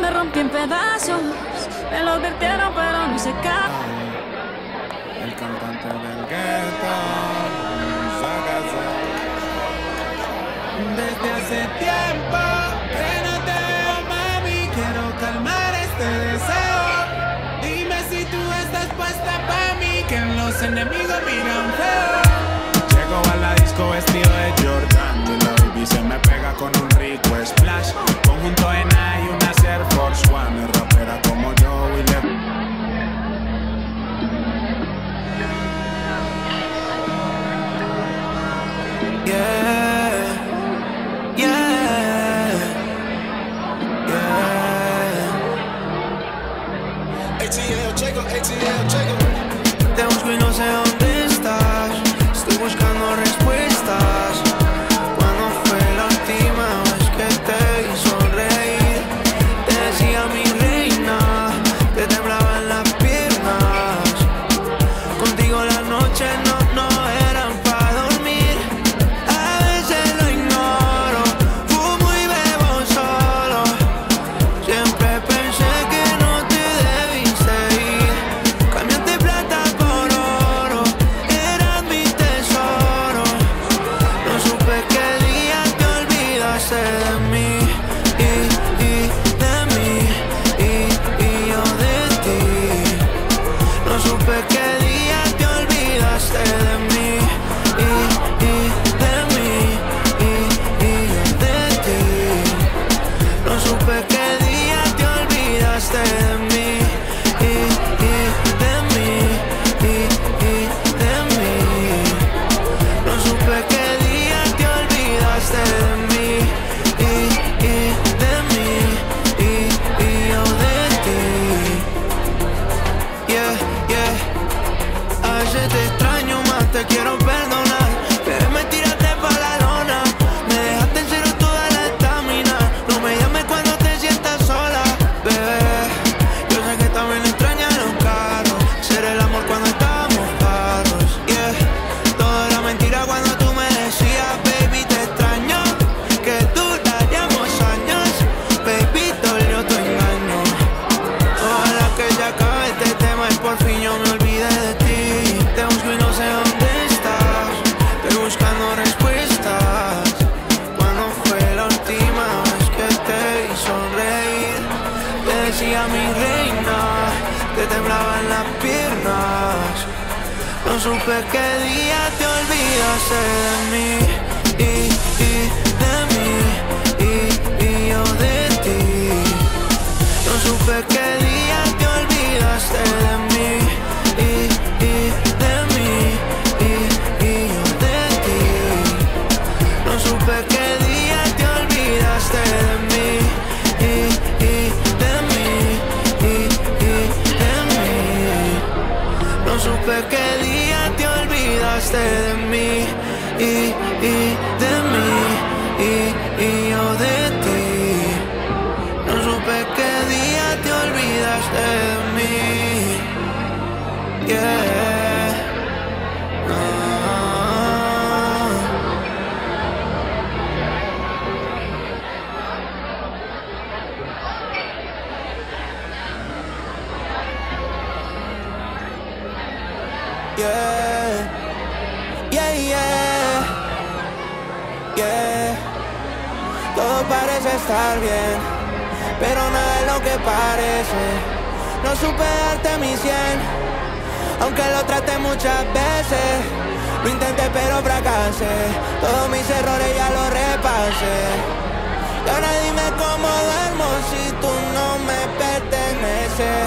me rompí en pedazos. Me lo advirtieron, pero no se cae. El cantante del gueto, sácase. Desde hace tiempo que no te veo, mami. Quiero calmar este deseo. Dime si tú estás puesta pa' mí, que los enemigos miran feo. Llego a la disco vestido de Jordan y la baby se me pega con un rico splash. Conjunto en A y una Air Force One. Es rapera como yo y le... Yeah, yeah, yeah. ATL, Jacob, ATL, Jacob. Te busco y no sé dónde estás. Estoy buscando respuestas. ¿Cuándo fue la última vez que te vi sonreír? Te decía mi reina, te temblaban las piernas. Contigo las noches no eran pa' dormir. A veces lo ignoro, fumo y bebo solo. Siempre pensé que no te debiste ir. Cambiaste plata por oro, eras mi tesoro. No supe qué día te olvidaste de mí de mí y yo de ti. No supe qué día te olvidaste de mí de mí y yo de ti. No supe qué día te olvidaste de mí de mí y de mí. No supe qué día te olvidaste de mí de mí y yo de ti. Yeah, yeah. A veces te extraño más, te quiero perdonar. Pero me tiraste pa' la lona, me dejaste en cero toda la estamina. No me llames cuando te sientas sola, bebé. Yo sé que también extrañas los carros, ser el amor cuando estábamos claros. Yeah, todo era mentira cuando tú me decías, baby, te extraño, que duraríamos años. Baby, dolió tu engaño. Ojalá que se acabe este tema y por fin yo me olvide de ti. Te busco y no sé dónde estás. Estoy buscando respuestas. ¿Cuándo fue la última vez que te vi sonreír? Te decía mi reina, te temblaban las piernas. No supe qué día te olvidaste de mí de mí y yo de ti. No supe qué día te olvidaste de mí de mí y yo de ti. No supe qué día te olvidaste de mí de mí y de mí. No supe qué día te olvidaste de mí de mí y yo de ti. No supe qué día te olvidaste de mí. Yeah. Yeah. Yeah, yeah. Yeah. Todo parece estar bien, pero nada es lo que parece. No supe darte mi 100, aunque lo traté muchas veces. Lo intenté pero fracasé, todos mis errores ya los repasé. Y ahora dime cómo duermo si tú no me perteneces.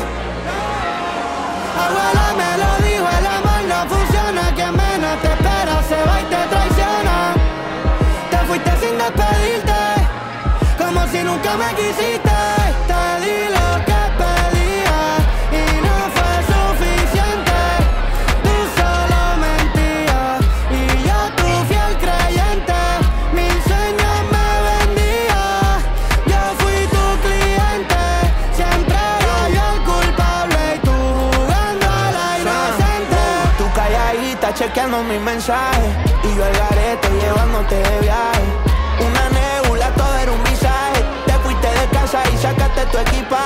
Abuela me lo dijo, el amor no funciona. Quien menos te espera se va y te traiciona. Te fuiste sin despedirte, como si nunca me quisiste. Te di lo que pedía y no fue suficiente. Tú solo mentías y yo tu fiel creyente. Mil sueños me vendía, yo fui tu cliente. Siempre era yo el culpable y tú jugando a la inocente. Tú calladita chequeando mis mensajes y yo al garete llevándote de viaje. Una nebula, todo era un visaje. Te fuiste de casa y sacaste tu equipaje.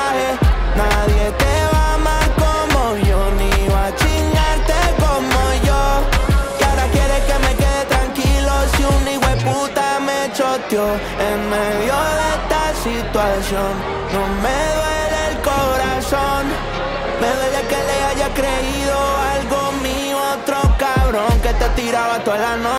pisoteó en medio de esta situación. No me duele el corazón, me duele que le haya creído algo mío, otro cabrón que te tiraba toda la noche.